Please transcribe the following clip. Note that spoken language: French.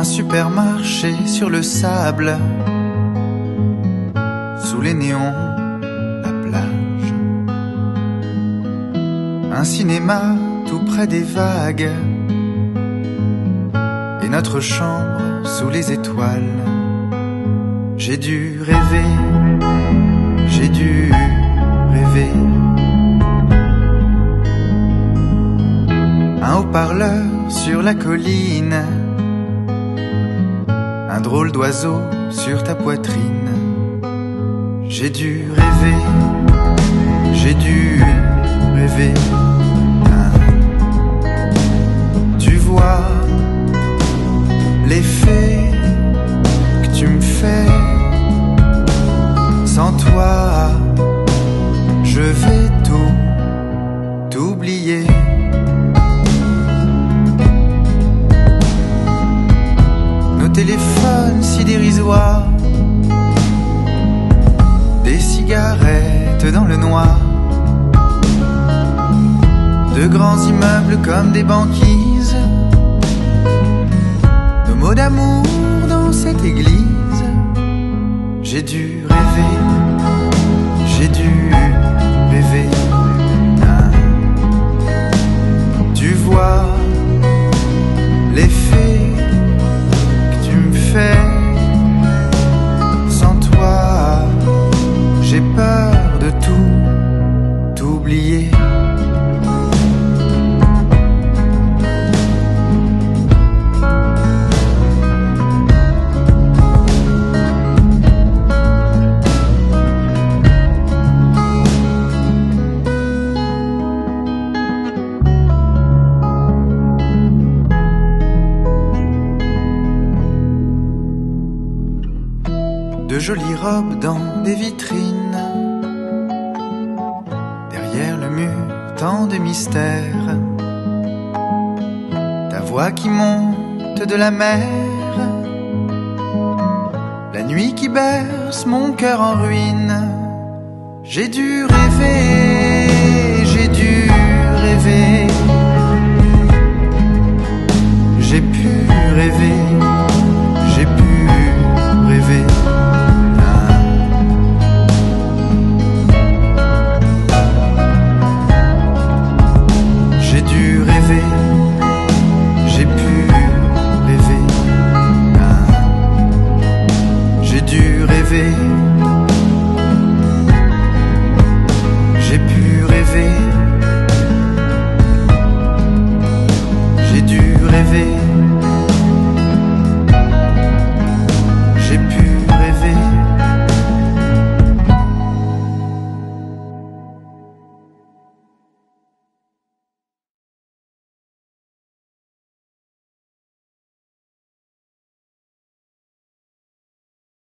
Un supermarché sur le sable, sous les néons, la plage. Un cinéma tout près des vagues, et notre chambre sous les étoiles. J'ai dû rêver, j'ai dû rêver. Un haut-parleur sur la colline, un drôle d'oiseau sur ta poitrine. J'ai dû rêver, j'ai dû rêver. Tu vois l'effet que tu me fais. Sans toi, je vais tout oublier. Nos téléphones si dérisoires, des cigarettes dans le noir, de grands immeubles comme des banquises, nos mots d'amour dans cette église. J'ai dû rêver, j'ai dû rêver. Tu vois l'effet que tu me fais. Sans toi, j'ai peur de tout oublier. De jolies robes dans des vitrines, derrière le mur tant de mystères. Ta voix qui monte de la mer, la nuit qui berce mon cœur en ruine. J'ai dû rêver, j'ai dû rêver.